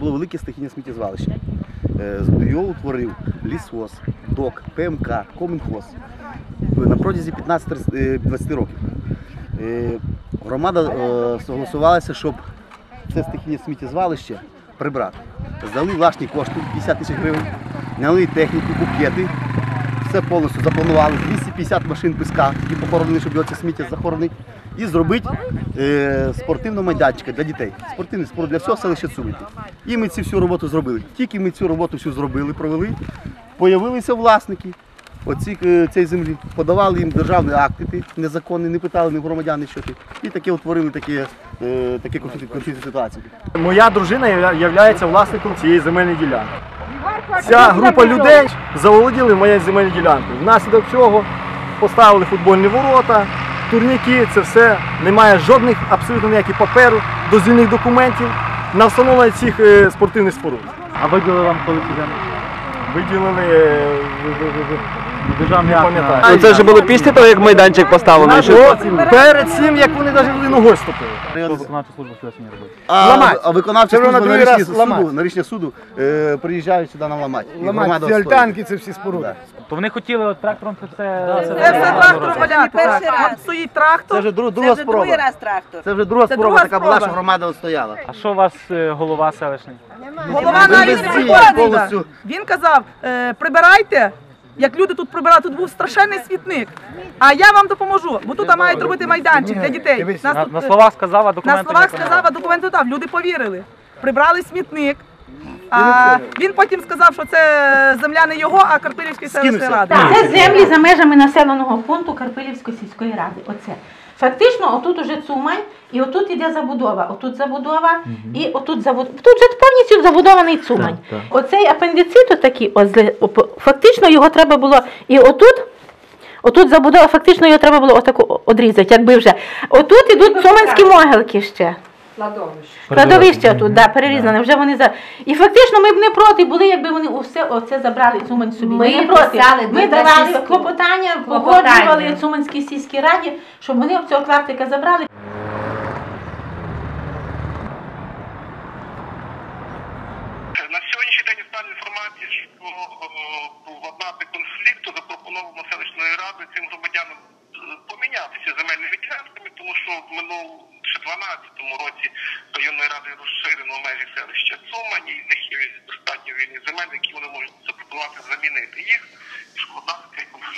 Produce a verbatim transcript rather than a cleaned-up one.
було велике стихійне сміттєзвалище. Його утворив лісгосп, ДОК, ПМК, Комінхоз на протязі п'ятнадцяти-двадцяти років. Громада согласувалася, щоб це стихійне сміттєзвалище прибрати. Здали власні кошти, п'ятдесят тисяч гривень, наняли техніку, букети, все повністю запланували, двісті п'ятдесят машин піска, які похоронені, щоб його це сміття захоронити, і зробити е, спортивну майданчика для дітей. Спортивний спорт для всього селища Цумань. І ми цю всю роботу зробили. Тільки ми цю роботу всю зробили, провели, появилися власники оці, цієї землі, подавали їм державні акти незаконні, не питали ні громадян, що ти. І таке утворили такі, е, такі конфліктні ситуації. Моя дружина є власником цієї земельної ділянки. Ця група людей заволоділи моєю земельною ділянкою. Внаслідок цього поставили футбольні ворота, турніки, це все. Немає жодних, абсолютно ніяких паперу, дозвільних документів на встановлення цих е, спортивних споруд. А виділили вам коли ці землі? Виділили е, державний акт. Ну, це вже було після того, як майданчик поставлений? Перед цим, як вони навіть ногою ступили. Що виконавча служба сюди не робить? А, а виконавча Це служба на на другий рішення раз суду, на рішення суду е, приїжджають сюди нам ламати. І Ламати громада ці стоїть. альтанки, це всі споруди. То вони хотіли от трактором це все... Це все трактор валяти. перший раз. От стоїть трактор. Це вже друга, Це друга вже другий спроба. раз трактор. Це вже друга Це спроба друга така була, спроба. що громада отстояла. А що у вас е, голова селищний? Голова Він навіть не бездіє приходить. повністю. Він казав, е, прибирайте, як люди тут прибирали, тут був страшенний смітник. А я вам допоможу, бо тут мають робити майданчик для дітей. Нас На, тут, на е, словах сказав, а документи На словах не сказав, а документи дав. Люди повірили. Прибрали смітник. А він потім сказав, що це земля не його, а Карпилівської селищної ради. Так, це землі за межами населеного пункту Карпилівської сільської ради. Оце. Фактично, отут уже Цумань, і отут іде забудова. Отут забудова, і отут забудова. Тут вже повністю забудований Цумань. Так, так. Оцей апендицит отакий, ось, фактично його треба було і отут, отут забудова, фактично його треба було отаку одрізати, якби вже. Отут ідуть цуманські могилки ще. Кладовище тут, да, перерізане, вже вони за. І фактично ми б не проти були, якби вони усе оце забрали Цумань собі. Ми не проти. писали Ми до давали сільської- клопотання, клопотання. погоджували Цуманській сільській раді, щоб вони об цього клаптика забрали. На сьогоднішній день стан інформації, що владнати конфлікту запропоновано селищною радою цим громадянам помінятися земельними ділянками, тому що в минулому ще дванадцятому році районною радою розширено межі селища Цумань, і в них є достатньо вільні земель, які вони можуть запропонувати замінити їх, щоб владнати цей конфлікт.